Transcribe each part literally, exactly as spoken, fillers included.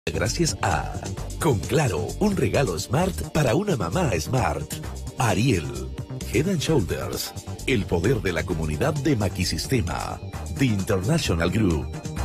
Gracias a Con Claro, un regalo smart para una mamá smart. Ariel, Head and Shoulders, el poder de la comunidad de Maquisistema. The International Group.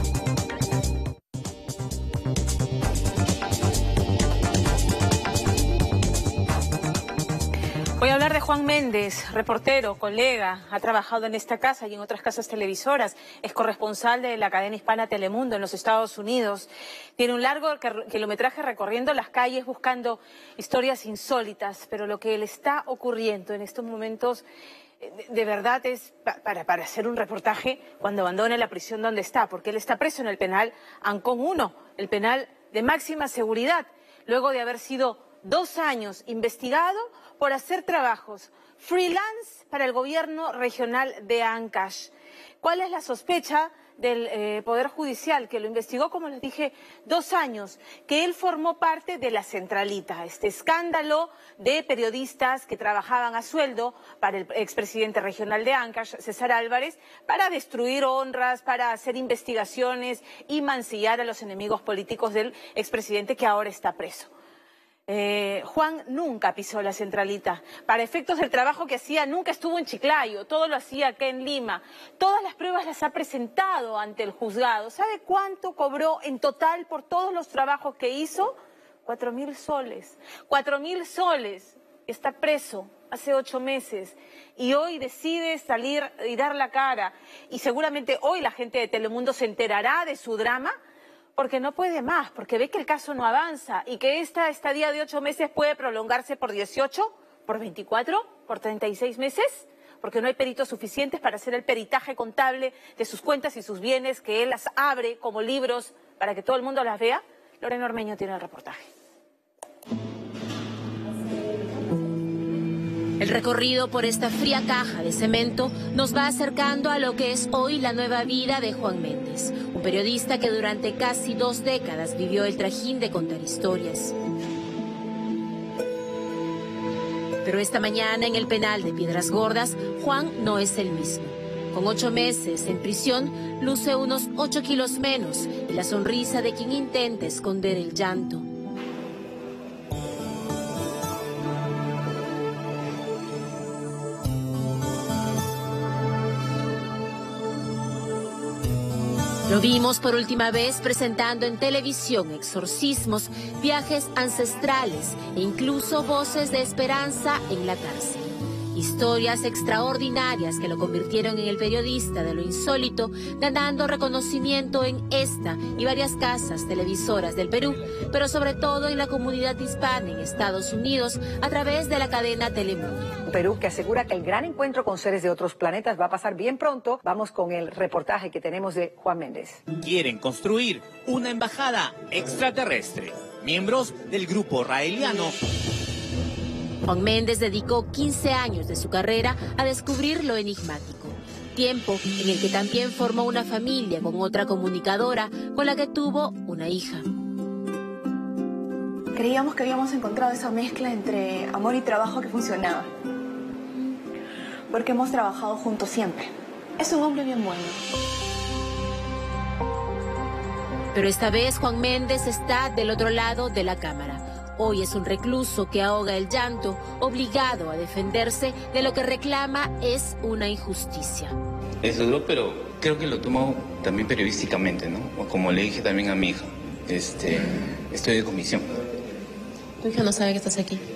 Voy a hablar de Juan Méndez, reportero, colega, ha trabajado en esta casa y en otras casas televisoras, es corresponsal de la cadena hispana Telemundo en los Estados Unidos. Tiene un largo kilometraje recorriendo las calles buscando historias insólitas, pero lo que le está ocurriendo en estos momentos de, de verdad es para, para hacer un reportaje cuando abandone la prisión donde está, porque él está preso en el penal Ancón uno, el penal de máxima seguridad, luego de haber sido dos años investigado por hacer trabajos freelance para el gobierno regional de Ancash. ¿Cuál es la sospecha del eh, Poder Judicial, que lo investigó, como les dije, dos años? Que él formó parte de la Centralita, este escándalo de periodistas que trabajaban a sueldo para el expresidente regional de Ancash, César Álvarez, para destruir honras, para hacer investigaciones y mancillar a los enemigos políticos del expresidente que ahora está preso. Eh, Juan nunca pisó la Centralita. Para efectos del trabajo que hacía, nunca estuvo en Chiclayo, todo lo hacía acá en Lima. Todas las pruebas las ha presentado ante el juzgado. ¿Sabe cuánto cobró en total por todos los trabajos que hizo? Cuatro mil soles. Cuatro mil soles. Está preso hace ocho meses y hoy decide salir y dar la cara. Y seguramente hoy la gente de Telemundo se enterará de su drama, porque no puede más, porque ve que el caso no avanza y que esta estadía de ocho meses puede prolongarse por dieciocho, por veinticuatro, por treinta y seis meses, porque no hay peritos suficientes para hacer el peritaje contable de sus cuentas y sus bienes, que él las abre como libros para que todo el mundo las vea. Lorena Ormeño tiene el reportaje. El recorrido por esta fría caja de cemento nos va acercando a lo que es hoy la nueva vida de Juan Méndez, un periodista que durante casi dos décadas vivió el trajín de contar historias. Pero esta mañana en el penal de Piedras Gordas, Juan no es el mismo. Con ocho meses en prisión, luce unos ocho kilos menos y la sonrisa de quien intenta esconder el llanto. Lo vimos por última vez presentando en televisión exorcismos, viajes ancestrales e incluso voces de esperanza en la cárcel. Historias extraordinarias que lo convirtieron en el periodista de lo insólito, ganando reconocimiento en esta y varias casas televisoras del Perú, pero sobre todo en la comunidad hispana en Estados Unidos a través de la cadena Telemundo. Perú, que asegura que el gran encuentro con seres de otros planetas va a pasar bien pronto. Vamos con el reportaje que tenemos de Juan Méndez. Quieren construir una embajada extraterrestre. Miembros del grupo raeliano. Juan Méndez dedicó quince años de su carrera a descubrir lo enigmático. Tiempo en el que también formó una familia con otra comunicadora con la que tuvo una hija. Creíamos que habíamos encontrado esa mezcla entre amor y trabajo que funcionaba. Porque hemos trabajado juntos siempre. Es un hombre bien bueno. Pero esta vez Juan Méndez está del otro lado de la cámara. Hoy es un recluso que ahoga el llanto, obligado a defenderse de lo que reclama es una injusticia. Es duro, pero creo que lo tomo también periodísticamente, ¿no? O como le dije también a mi hija, este, estoy de comisión. ¿Tu hija no sabe que estás aquí?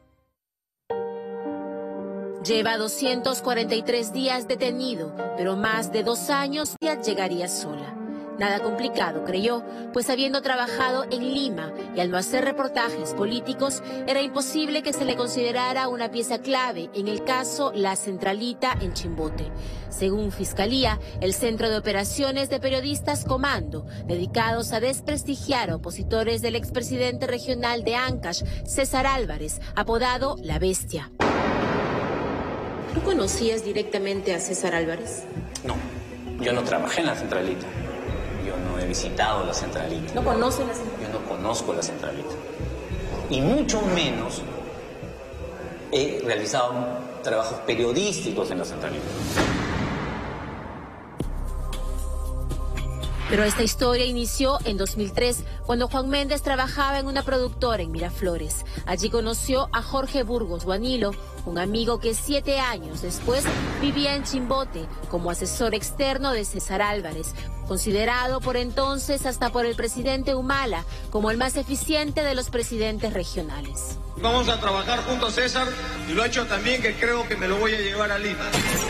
Lleva doscientos cuarenta y tres días detenido, pero más de dos años ya llegaría sola. Nada complicado, creyó, pues habiendo trabajado en Lima y al no hacer reportajes políticos, era imposible que se le considerara una pieza clave en el caso La Centralita en Chimbote. Según Fiscalía, el Centro de Operaciones de Periodistas Comando, dedicados a desprestigiar a opositores del expresidente regional de Ancash, César Álvarez, apodado La Bestia. ¿Tú conocías directamente a César Álvarez? No, yo no trabajé en La Centralita. Yo no he visitado La Centralita. ¿No conoces La Centralita? Yo no conozco La Centralita. Y mucho menos he realizado trabajos periodísticos en La Centralita. Pero esta historia inició en dos mil tres, cuando Juan Méndez trabajaba en una productora en Miraflores. Allí conoció a Jorge Burgos Guanilo, un amigo que siete años después vivía en Chimbote como asesor externo de César Álvarez, considerado por entonces hasta por el presidente Humala como el más eficiente de los presidentes regionales. Vamos a trabajar junto a César y lo ha hecho también, que creo que me lo voy a llevar a Lima.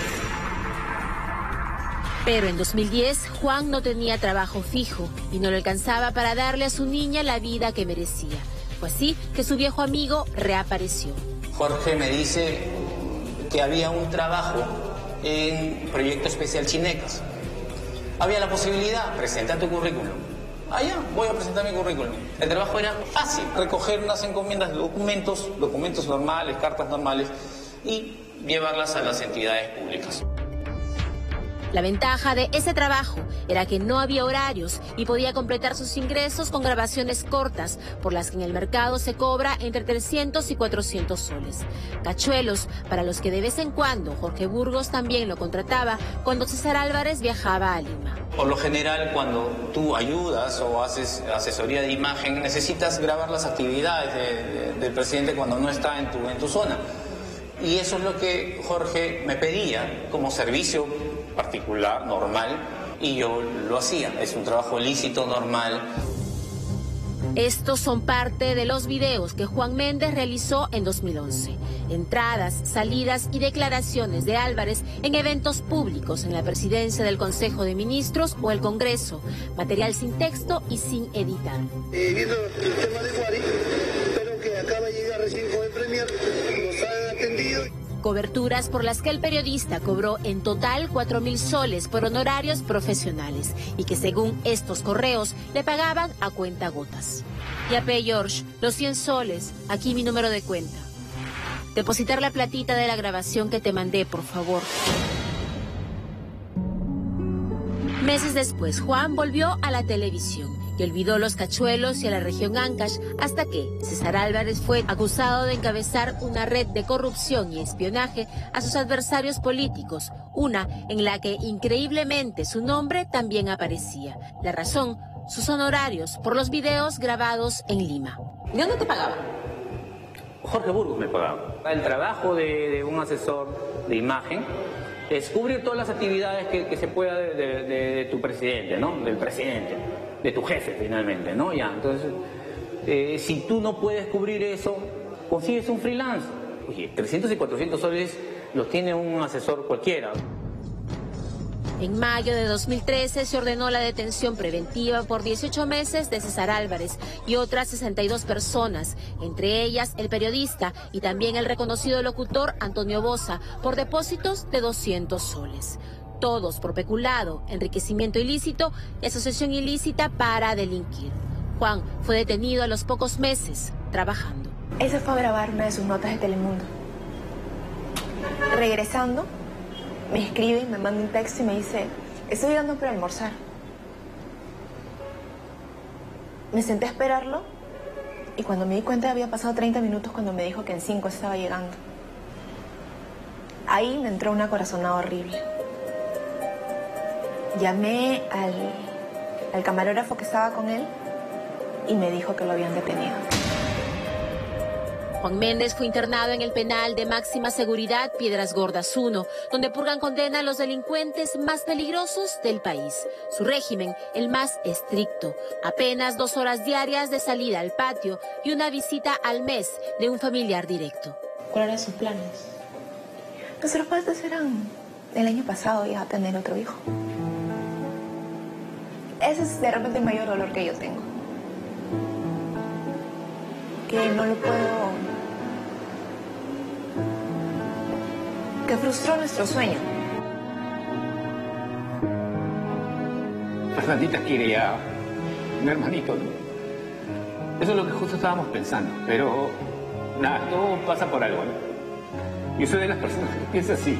Pero en dos mil diez, Juan no tenía trabajo fijo y no le alcanzaba para darle a su niña la vida que merecía. Fue así que su viejo amigo reapareció. Jorge me dice que había un trabajo en Proyecto Especial Chinecas. Había la posibilidad, presenta tu currículum. Ah, ya, voy a presentar mi currículum. El trabajo era fácil, recoger unas encomiendas, documentos, documentos normales, cartas normales, y llevarlas a las entidades públicas. La ventaja de ese trabajo era que no había horarios y podía completar sus ingresos con grabaciones cortas, por las que en el mercado se cobra entre trescientos y cuatrocientos soles. Cachuelos para los que de vez en cuando Jorge Burgos también lo contrataba cuando César Álvarez viajaba a Lima. Por lo general, cuando tú ayudas o haces asesoría de imagen, necesitas grabar las actividades de, de, del presidente cuando no está en tu, en tu zona. Y eso es lo que Jorge me pedía como servicio particular, normal, y yo lo hacía. Es un trabajo lícito, normal. Estos son parte de los videos que Juan Méndez realizó en dos mil once. Entradas, salidas y declaraciones de Álvarez en eventos públicos en la presidencia del Consejo de Ministros o el Congreso. Material sin texto y sin editar. Eh, viendo el tema de Guari, espero que acaba de llegar recién con el Premier, nos han atendido. Coberturas por las que el periodista cobró en total cuatro mil soles por honorarios profesionales y que según estos correos le pagaban a cuentagotas. Y a P. George, los cien soles, aquí mi número de cuenta. Depositar la platita de la grabación que te mandé, por favor. Meses después, Juan volvió a la televisión y olvidó los cachuelos y a la región Ancash hasta que César Álvarez fue acusado de encabezar una red de corrupción y espionaje a sus adversarios políticos, una en la que increíblemente su nombre también aparecía. La razón, sus honorarios por los videos grabados en Lima. ¿De dónde te pagaban? Jorge Burgos me pagaba. El trabajo de, de un asesor de imagen es cubrir todas las actividades que, que se pueda de, de, de tu presidente, ¿no? Del presidente, de tu jefe finalmente, ¿no? Ya, entonces, eh, si tú no puedes cubrir eso, consigues un freelance. Oye, trescientos y cuatrocientos soles los tiene un asesor cualquiera. En mayo de dos mil trece se ordenó la detención preventiva por dieciocho meses de César Álvarez y otras sesenta y dos personas, entre ellas el periodista y también el reconocido locutor Antonio Boza, por depósitos de doscientos soles. Todos por peculado, enriquecimiento ilícito y asociación ilícita para delinquir. Juan fue detenido a los pocos meses, trabajando. Él se fue a grabar una de sus notas de Telemundo. Regresando, me escribe, me manda un texto y me dice, estoy llegando para almorzar. Me senté a esperarlo y cuando me di cuenta había pasado treinta minutos cuando me dijo que en cinco estaba llegando. Ahí me entró una corazonada horrible. Llamé al, al camarógrafo que estaba con él y me dijo que lo habían detenido. Juan Méndez fue internado en el penal de máxima seguridad Piedras Gordas uno, donde purgan condena a los delincuentes más peligrosos del país. Su régimen, el más estricto. Apenas dos horas diarias de salida al patio y una visita al mes de un familiar directo. ¿Cuáles eran sus planes? Nuestros padres eran el año pasado ya tener otro hijo. Ese es de repente el mayor dolor que yo tengo. Que no lo puedo... que frustró nuestro sueño. Fernandita quiere ya un hermanito, ¿no? Eso es lo que justo estábamos pensando, pero nada, todo pasa por algo, ¿no? Yo soy de las personas que piensa así.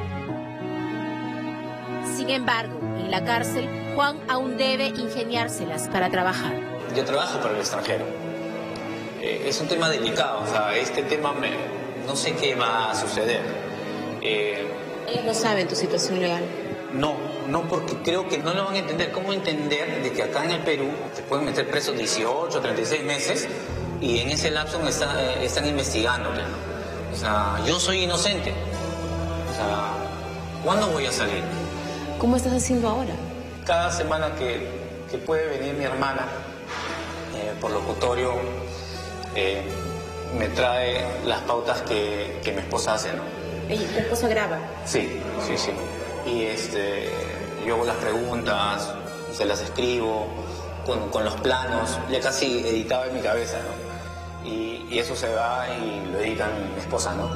Sin embargo, en la cárcel, Juan aún debe ingeniárselas para trabajar. Yo trabajo para el extranjero. Eh, es un tema delicado, o sea, este tema me, no sé qué va a suceder. Eh, Ellos no saben tu situación legal. No, no, porque creo que no lo van a entender. ¿Cómo entender de que acá en el Perú te pueden meter preso dieciocho, treinta y seis meses y en ese lapso me está, eh, están investigándote, ¿no? O sea, yo soy inocente. O sea, ¿cuándo voy a salir? ¿Cómo estás haciendo ahora? Cada semana que, que puede venir mi hermana eh, por locutorio, eh, me trae las pautas que, que mi esposa hace, ¿no? Ella, ¿tu esposa graba? Sí, sí, sí. Y este, yo hago las preguntas, se las escribo, con, con los planos, ya casi editado en mi cabeza, ¿no? Y, y eso se va y lo edita mi esposa, ¿no?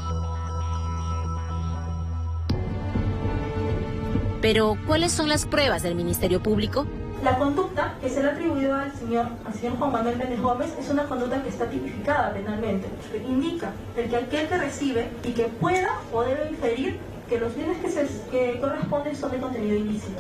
Pero, ¿cuáles son las pruebas del Ministerio Público? La conducta que se le ha atribuido al señor, al señor Juan Manuel Méndez Gómez es una conducta que está tipificada penalmente, que indica el que aquel que recibe y que pueda o debe inferir que los bienes que, se, que corresponden son de contenido ilícito.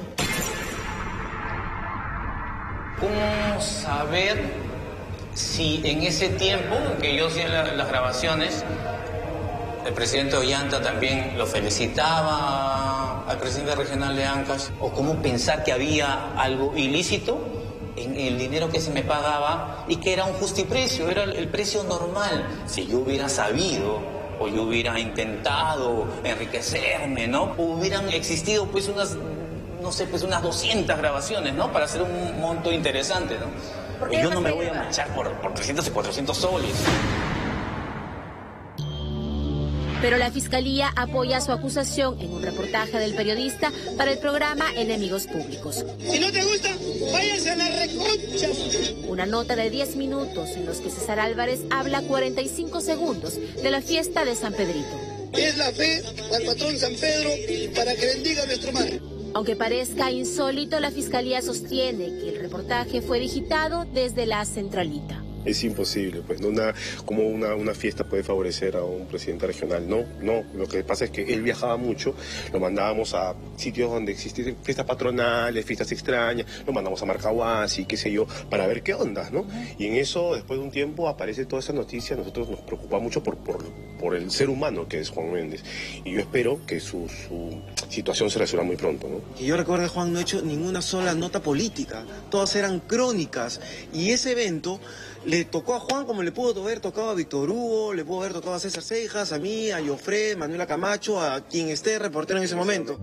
¿Cómo saber si en ese tiempo que yo hacía la, las grabaciones, el presidente Ollanta también lo felicitaba al presidente regional de Ancash? ¿O cómo pensar que había algo ilícito en el dinero que se me pagaba y que era un justiprecio, era el precio normal? Si yo hubiera sabido o yo hubiera intentado enriquecerme, ¿no? O hubieran existido pues unas, no sé, pues unas doscientas grabaciones, ¿no? Para hacer un monto interesante, ¿no? Y yo no me voy a manchar por, por trescientos y cuatrocientos soles. Pero la Fiscalía apoya su acusación en un reportaje del periodista para el programa Enemigos Públicos. Si no te gusta, váyanse a la reconcha. Una nota de diez minutos en los que César Álvarez habla cuarenta y cinco segundos de la fiesta de San Pedrito. Es la fe al patrón San Pedro para que bendiga a nuestro mar. Aunque parezca insólito, la Fiscalía sostiene que el reportaje fue digitado desde la centralita. Es imposible, pues, ¿no? Una, como una, una fiesta puede favorecer a un presidente regional. No, no, lo que pasa es que él viajaba mucho, lo mandábamos a sitios donde existen fiestas patronales, fiestas extrañas, lo mandamos a Marcahuasi, qué sé yo, para ver qué onda, ¿no? Y en eso, después de un tiempo, aparece toda esa noticia, nosotros nos preocupa mucho por, por, por el ser humano que es Juan Méndez. Y yo espero que su, su situación se resuelva muy pronto, ¿no? Y yo recuerdo que Juan no ha hecho ninguna sola nota política, todas eran crónicas, y ese evento le tocó a Juan como le pudo haber tocado a Víctor Hugo, le pudo haber tocado a César Cejas, a mí, a Jofré, Manuela Camacho, a quien esté reportero en ese momento.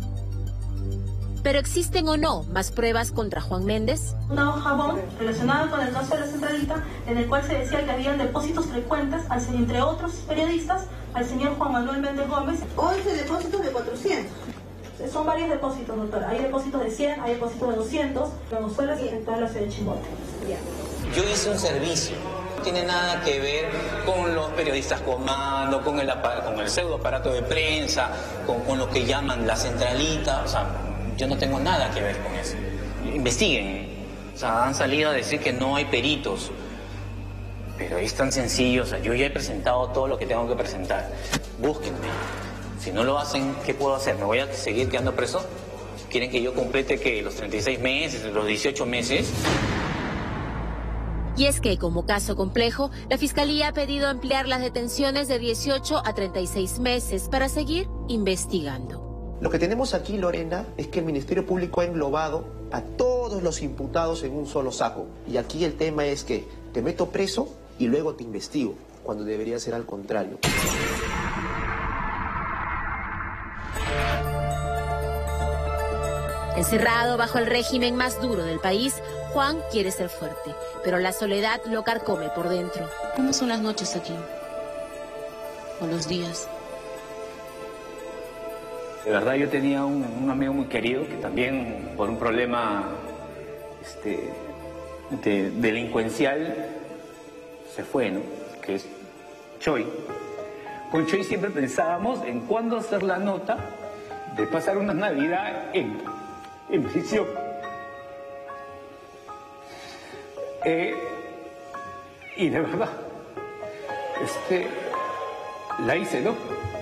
¿Pero existen o no más pruebas contra Juan Méndez? Una hoja bond relacionada con el caso de la centralita, en el cual se decía que habían depósitos frecuentes, al, entre otros periodistas, al señor Juan Manuel Méndez Gómez. once depósitos de cuatrocientos. Son varios depósitos, doctora. Hay depósitos de cien, hay depósitos de doscientos, la Venezuela y en toda la ciudad de Chimbote. Yeah. Yo hice un servicio, no tiene nada que ver con los periodistas comando, con el, con el pseudo aparato de prensa, con, con lo que llaman la centralita. O sea, yo no tengo nada que ver con eso. Investiguen. O sea, han salido a decir que no hay peritos. Pero es tan sencillo. O sea, yo ya he presentado todo lo que tengo que presentar. Búsquenme. Si no lo hacen, ¿qué puedo hacer? ¿Me voy a seguir quedando preso? ¿Quieren que yo complete que los treinta y seis meses, los dieciocho meses? Y es que, como caso complejo, la Fiscalía ha pedido ampliar las detenciones de dieciocho a treinta y seis meses para seguir investigando. Lo que tenemos aquí, Lorena, es que el Ministerio Público ha englobado a todos los imputados en un solo saco. Y aquí el tema es que te meto preso y luego te investigo, cuando debería ser al contrario. Encerrado bajo el régimen más duro del país, Juan quiere ser fuerte, pero la soledad lo carcome por dentro. ¿Cómo son las noches aquí? ¿O los días? De verdad, yo tenía un, un amigo muy querido que también, por un problema este, de, delincuencial, se fue, ¿no? Que es Choi. Con Choi siempre pensábamos en cuándo hacer la nota de pasar una Navidad en, en prisión. Eh, y de verdad, este, la hice, ¿no?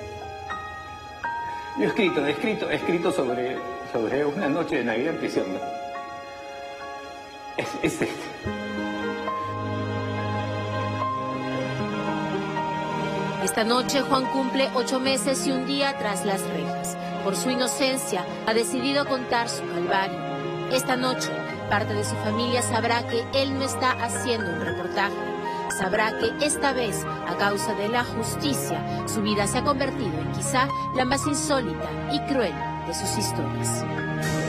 Yo he escrito, he escrito, he escrito sobre, sobre una noche de Navidad en prisión, ¿no? Es, es este. Esta noche Juan cumple ocho meses y un día tras las rejas. por su inocencia, ha decidido contar su calvario. Esta noche, parte de su familia sabrá que él no está haciendo un reportaje. Sabrá que esta vez, a causa de la justicia, su vida se ha convertido en quizá la más insólita y cruel de sus historias.